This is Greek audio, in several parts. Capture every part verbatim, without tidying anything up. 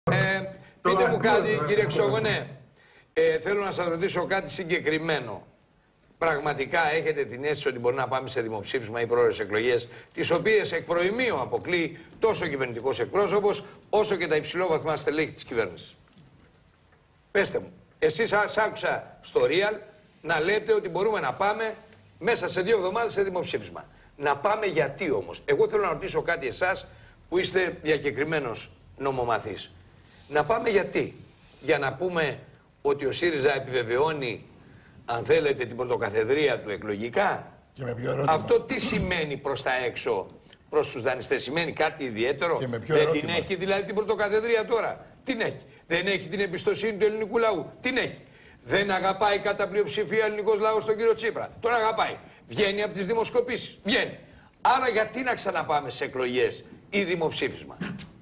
Ε, πείτε μου κάτι, κύριε Ξόγονε. Ε, θέλω να σας ρωτήσω κάτι συγκεκριμένο. Πραγματικά έχετε την αίσθηση ότι μπορεί να πάμε σε δημοψήφισμα ή πρόορες εκλογές, τις οποίες εκ προημίου αποκλεί τόσο ο κυβερνητικός εκπρόσωπος, όσο και τα υψηλόβαθμα στελέχη της κυβέρνησης? Πέστε μου. Εσείς σ' άκουσα στο Real να λέτε ότι μπορούμε να πάμε μέσα σε δύο εβδομάδες σε δημοψήφισμα. Να πάμε γιατί όμως? Εγώ θέλω να ρωτήσω κάτι εσάς που είστε διακεκριμένος νομομαθής. Να πάμε γιατί? Για να πούμε ότι ο ΣΥΡΙΖΑ επιβεβαιώνει, αν θέλετε, την πρωτοκαθεδρία του εκλογικά? Και με ποιο ερώτημα? Αυτό τι σημαίνει προς τα έξω, προς τους δανειστές? Σημαίνει κάτι ιδιαίτερο? Και με ποιο Δεν ερώτημα? την έχει δηλαδή την πρωτοκαθεδρία τώρα? Την έχει. Δεν έχει την εμπιστοσύνη του ελληνικού λαού? Την έχει. Δεν αγαπάει κατά πλειοψηφία ελληνικός λαός τον κύριο Τσίπρα? Τον αγαπάει. Βγαίνει από τις δημοσκοπήσεις? Βγαίνει. Άρα γιατί να ξαναπάμε σε εκλογές ή δημοψήφισμα?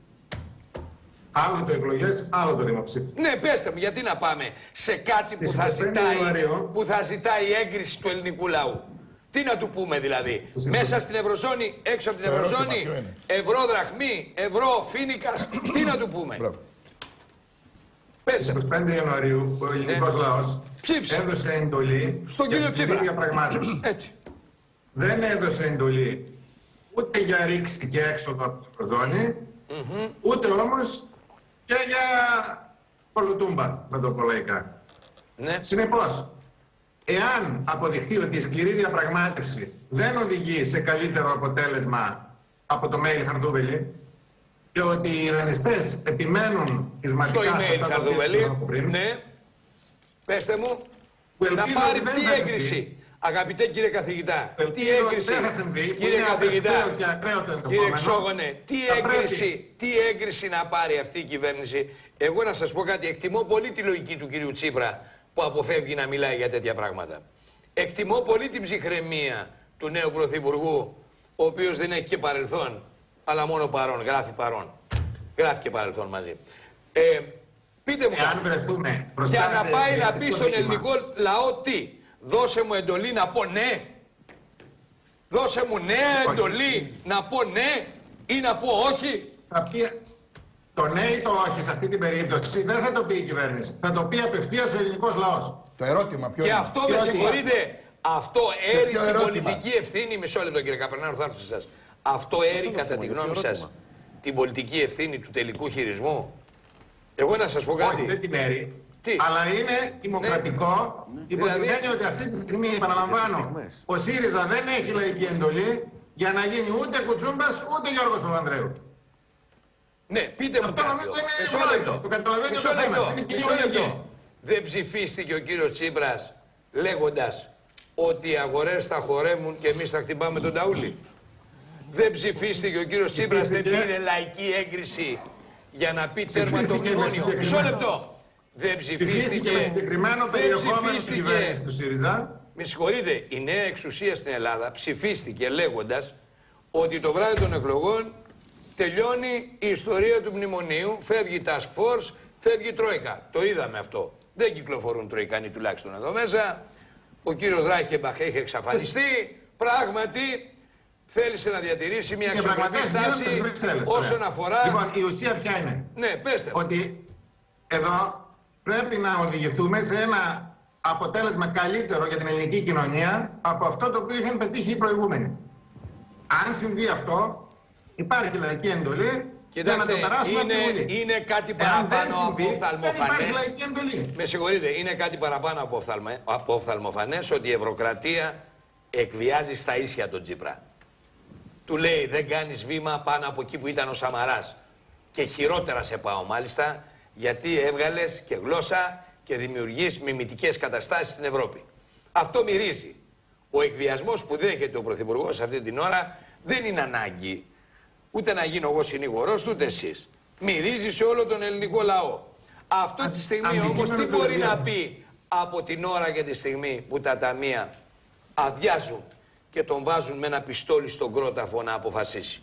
Άλλο το εκλογές, άλλο το δημοψήφισμα. Ναι, πέστε μου, γιατί να πάμε σε κάτι που θα, ζητάει, που θα ζητάει έγκριση του ελληνικού λαού? Τι να του πούμε δηλαδή? Μέσα στην Ευρωζώνη, έξω από την Ευρωζώνη, ευρώ δραχμή, ευρώ φίνικας, τι να του πούμε? Στις είκοσι πέντε Ιανουαρίου ο ελληνικός ναι. λαός ψήφισε. Έδωσε εντολή στον κύριο Τσίπρα. Διαπραγμάτευση. Έτσι. Δεν έδωσε εντολή ούτε για ρήξη και έξοδο από την Ευρωζώνη, mm-hmm. ούτε όμως και για κολοτούμπα, να το πω λαϊκά. Ναι. Συνεπώς, εάν αποδειχθεί ότι η σκληρή διαπραγμάτευση δεν οδηγεί σε καλύτερο αποτέλεσμα από το mail Χαρδούβελη και ότι οι δανειστές επιμένουν πεισματικά στο σε email αυτά Χαρδούβελη, πριν, ναι, πέστε μου, να πάρει τι έγκριση? Αγαπητέ κύριε καθηγητά, τι έγκριση, συμβεί, κύριε καθηγητά, το κύριε Ξόγονε, τι έγκριση, τι έγκριση να πάρει αυτή η κυβέρνηση? Εγώ να σας πω κάτι, εκτιμώ πολύ τη λογική του κυρίου Τσίπρα που αποφεύγει να μιλάει για τέτοια πράγματα. Εκτιμώ πολύ την ψυχραιμία του νέου Πρωθυπουργού, ο οποίος δεν έχει και παρελθόν, αλλά μόνο παρόν, γράφει παρόν. Γράφει και παρελθόν μαζί. Ε, πείτε μου κάτι, για να πάει να πει στον ελληνικό λαό τι? Δώσε μου εντολή να πω ναι. Δώσε μου νέα εντολή να πω ναι ή να πω όχι. Θα πει το ναι ή το όχι σε αυτή την περίπτωση δεν θα το πει η κυβέρνηση. Θα το πει απευθείας ο ελληνικός λαός. Το ερώτημα ποιο και είναι? αυτό με συγχωρείτε, αυτό έρει την ερώτημα. Πολιτική ευθύνη. Μισό λεπτό κύριε Καπερνάρου, θα έρθω σε εσάς. Αυτό έρει κατά τη γνώμη σας την πολιτική ευθύνη του τελικού χειρισμού? Εγώ να σας πω κάτι. Όχι, δεν την έρει. Τι? Αλλά είναι δημοκρατικό, ναι. υπό δηλαδή... την έννοια ότι αυτή τη στιγμή, επαναλαμβάνω, ο ΣΥΡΙΖΑ δεν έχει λαϊκή εντολή για να γίνει ούτε Κουτσούμπας ούτε Γιώργος Παπανδρέου. Ναι, πείτε μου κάτι. Το καταλαβαίνει ο καθένας. Είναι κοινωνική. Δεν ψηφίστηκε ο κύριος Τσίπρας λέγοντας ότι οι αγορές θα χορεύουν και εμείς θα χτυπάμε τον ταούλι? Δεν ψηφίστηκε ο κύριος Τσίπρας, δεν πήρε λαϊκή έγκριση για να πει τέρμα το μνημόνιο? Μισό λεπτό. Δεν ψηφίστηκε με συγκεκριμένο περιεχόμενο στην κυβέρνηση του ΣΥΡΙΖΑ. Με συγχωρείτε, η νέα εξουσία στην Ελλάδα ψηφίστηκε λέγοντας ότι το βράδυ των εκλογών τελειώνει η ιστορία του μνημονίου, φεύγει η Task Force, φεύγει η Τρόικα. Το είδαμε αυτό. Δεν κυκλοφορούν Τροικανοί τουλάχιστον εδώ μέσα. Ο κύριος Ράχεμπαχ έχει εξαφανιστεί. Πράγματι θέλησε να διατηρήσει μια εξωτερική στάση όσον αφορά... Λοιπόν, η ουσία ποια είναι? Ναι, πέστε. Ότι εδώ πρέπει να οδηγηθούμε σε ένα αποτέλεσμα καλύτερο για την ελληνική κοινωνία από αυτό το οποίο είχαν πετύχει οι προηγούμενοι. Αν συμβεί αυτό, υπάρχει λαϊκή εντολή. Κοιτάξτε, για να το περάσουμε είναι, από τη Βουλή. Είναι κάτι παραπάνω συμβεί, από οφθαλμοφανές. εντολή. Με συγχωρείτε, είναι κάτι παραπάνω από, οφθαλμα, από οφθαλμοφανές ότι η Ευρωκρατία εκβιάζει στα ίσια τον Τσίπρα. Του λέει δεν κάνεις βήμα πάνω από εκεί που ήταν ο Σαμαράς. Και χειρότερα σε πάω μάλιστα, γιατί έβγαλες και γλώσσα και δημιουργείς μιμητικές καταστάσεις στην Ευρώπη. Αυτό μυρίζει. Ο εκβιασμός που δέχεται ο Πρωθυπουργός αυτή την ώρα δεν είναι ανάγκη ούτε να γίνω εγώ συνήγορος, ούτε εσείς. Μυρίζει σε όλο τον ελληνικό λαό. Αυτό τη στιγμή όμως τι μπορεί να πει από την ώρα και τη στιγμή που τα ταμεία αδειάζουν και τον βάζουν με ένα πιστόλι στον κρόταφο να αποφασίσει?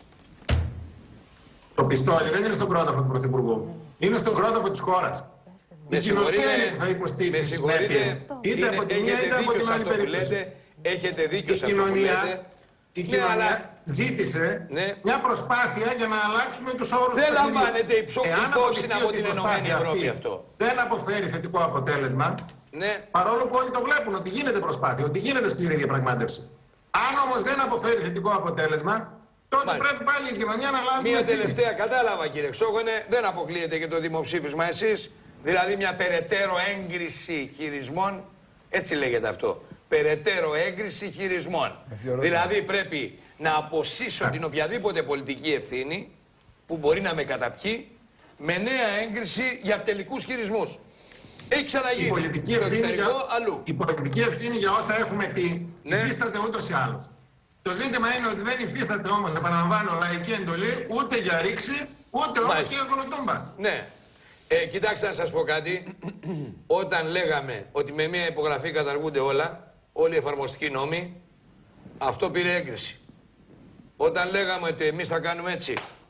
Το πιστόλι δεν είναι στον κρόταφο του Πρωθυπουργού. Είναι στον κρόταφο της χώρας. Με συγχωρείτε, θα υποστεί με συγχωρείτε, είτε από τη μία είτε από την άλλη περίπτωση. Έχετε δίκιο σε αυτό που λέτε. Η κοινωνία, ναι, αλλά ζήτησε ναι. μια προσπάθεια για να αλλάξουμε τους όρους του Δεν παιχνιδιού. λαμβάνεται υπόψη από την Ενωμένη Ευρώπη αυτό. Δεν αποφέρει θετικό αποτέλεσμα. Ναι. Παρόλο που όλοι το βλέπουν ότι γίνεται προσπάθεια, ότι γίνεται σκληρή διαπραγμάτευση. Αν όμως δεν αποφέρει θετικό αποτέλεσμα, τότε Μάλιστα. πρέπει πάλι η κοινωνία να λάβει. Μία τελευταία, κατάλαβα κύριε Ξόγονε, δεν αποκλείεται και το δημοψήφισμα εσείς. Δηλαδή μια περαιτέρω έγκριση χειρισμών, έτσι λέγεται αυτό. Περαιτέρω έγκριση χειρισμών. Δηλαδή πρέπει να αποσύσω την οποιαδήποτε πολιτική ευθύνη που μπορεί να με καταπιεί με νέα έγκριση για τελικούς χειρισμούς. Έχει ξαναγίνει. Η πολιτική, ευθύνη για... αλλού. η πολιτική ευθύνη για όσα έχουμε πει ναι. υφίσταται ούτως ή άλλως. Το ζήτημα είναι ότι δεν υφίσταται όμως, επαναλαμβάνω, λαϊκή εντολή ούτε για ρήξη, ούτε όμως και για κολοτούμπα. Ναι. Ε, κοιτάξτε να σας πω κάτι. Όταν λέγαμε ότι με μία υπογραφή καταργούνται όλα, όλοι οι εφαρμοστικοί νόμοι, αυτό πήρε έγκριση. Όταν λέγαμε ότι εμείς θα κάνουμε έτσι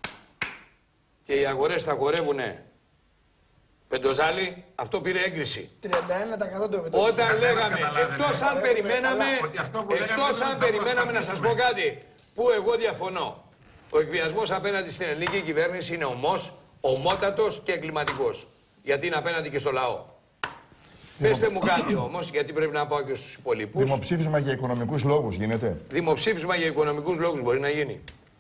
και οι αγορές θα χορεύουνε πεντοζάλι, αυτό πήρε έγκριση. τριάντα ένα τοις εκατό το πετώ. Όταν λέγαμε, εκτός αν περιμέναμε, εκτός αν περιμέναμε να σας πω κάτι, που εγώ διαφωνώ. Ο εκβιασμός απέναντι στην ελληνική κυβέρνηση είναι ομός, ομότατος και εγκληματικός. Γιατί είναι απέναντι και στο λαό. Δημο... Πέστε μου κάτι όμως, γιατί πρέπει να πάω και στους υπολοιπούς. Δημοψήφισμα για οικονομικούς λόγους γίνεται. Δημοψήφισμα για οικονομικούς λόγους μπορεί να γίνει.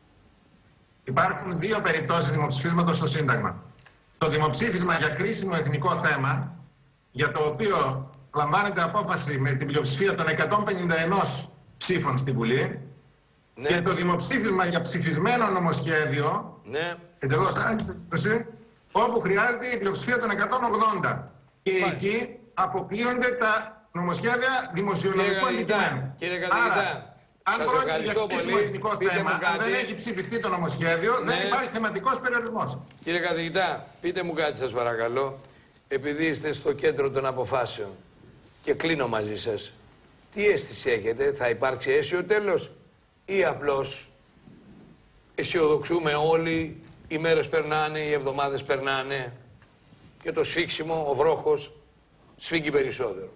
Υπάρχουν δύο περιπτώσεις δημοψηφίσματος στο Σύνταγμα. Το δημοψήφισμα για κρίσιμο εθνικό θέμα, για το οποίο λαμβάνεται απόφαση με την πλειοψηφία των εκατόν πενήντα ένα ψήφων στη Βουλή, ναι. και το δημοψήφισμα για ψηφισμένο νομοσχέδιο, ναι. εντελώς άλλη, όπου χρειάζεται η πλειοψηφία των εκατόν ογδόντα. Και Μάλιστα. εκεί αποκλείονται τα νομοσχέδια δημοσιονομικού αντικειμένου. Κύριε καθηγητά, αν πρόκειται για κρίσιμο εθνικό θέμα, αν δεν έχει ψηφιστεί το νομοσχέδιο, ναι. δεν υπάρχει θεματικός περιορισμός. Κύριε καθηγητά, πείτε μου κάτι σας παρακαλώ, επειδή είστε στο κέντρο των αποφάσεων και κλείνω μαζί σας, τι αίσθηση έχετε, θα υπάρξει αίσιο τέλος ή απλώς αισιοδοξούμε όλοι, οι μέρες περνάνε, οι εβδομάδες περνάνε και το σφίξιμο, ο βρόχος σφίγγει περισσότερο.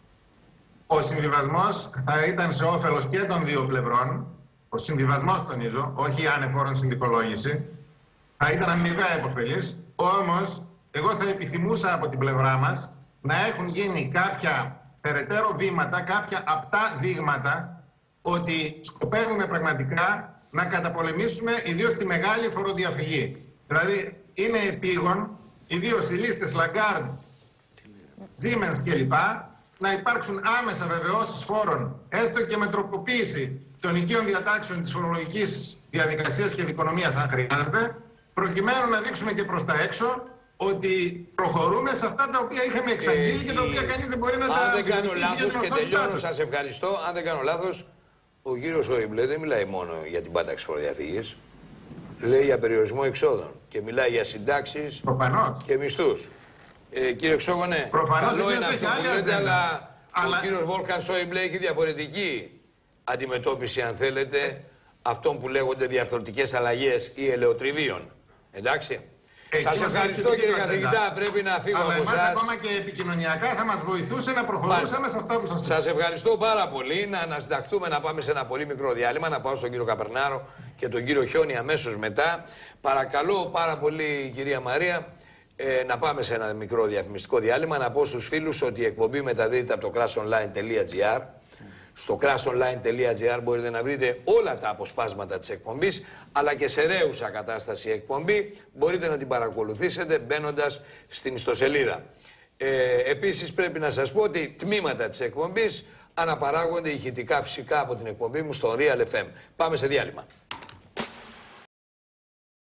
Ο συμβιβασμός θα ήταν σε όφελος και των δύο πλευρών. Ο συμβιβασμός, τονίζω, όχι η ανεφόρον συνδικολόγηση, θα ήταν αμοιβαία υποφελής. Όμως, εγώ θα επιθυμούσα από την πλευρά μας να έχουν γίνει κάποια περαιτέρω βήματα, κάποια απτά δείγματα ότι σκοπεύουμε πραγματικά να καταπολεμήσουμε ιδίως τη μεγάλη φοροδιαφυγή. Δηλαδή, είναι επίγον, ιδίως οι λίστες Lagarde, Siemens κλπ. Να υπάρξουν άμεσα βεβαιώσεις φόρων, έστω και με τροποποίηση των οικείων διατάξεων της φορολογικής διαδικασίας και δικονομίας, αν χρειάζεται, προκειμένου να δείξουμε και προς τα έξω ότι προχωρούμε σε αυτά τα οποία είχαμε εξαγγείλει ε, και τα οποία κανείς δεν μπορεί να τα αν δεν κάνω λάθος και τελειώνω, σας ευχαριστώ. Αν δεν κάνω λάθος, ο κύριος Σόιμπλε δεν μιλάει μόνο για την πάταξη φοροδιαφυγής. Λέει για περιορισμό εξόδων και μιλάει για συντάξεις και μισθούς. Ε, κύριε Ξόγονε, καλό είναι αυτό που λέτε, αλλά, αλλά ο κύριος Βόλκαν Σόιμπλε έχει διαφορετική αντιμετώπιση, αν θέλετε, αυτών που λέγονται διαρθρωτικές αλλαγές ή ελαιοτριβίων. Εντάξει. Ε, σας ευχαριστώ κύριε καθηγητά, πρέπει να φύγω αλλά από εσάς. Αλλά ακόμα και επικοινωνιακά θα μας βοηθούσε να προχωρούσαμε σε αυτά που σας είπα. Σας ευχαριστώ πάρα πολύ. Να ανασυνταχθούμε να πάμε σε ένα πολύ μικρό διάλειμμα, να πάω στον κύριο Καπερνάρο και τον κύριο Χιόνι αμέσως μετά. Παρακαλώ πάρα πολύ κυρία Μαρία. Ε, να πάμε σε ένα μικρό διαφημιστικό διάλειμμα. Να πω στους φίλους ότι η εκπομπή μεταδίδεται από το crashonline τελεία gr. Στο crashonline τελεία gr μπορείτε να βρείτε όλα τα αποσπάσματα της εκπομπής, αλλά και σε ρέουσα κατάσταση εκπομπή μπορείτε να την παρακολουθήσετε μπαίνοντας στην ιστοσελίδα. Ε, επίσης πρέπει να σας πω ότι τμήματα της εκπομπής αναπαράγονται ηχητικά φυσικά από την εκπομπή μου στο Real εφ εμ. Πάμε σε διάλειμμα.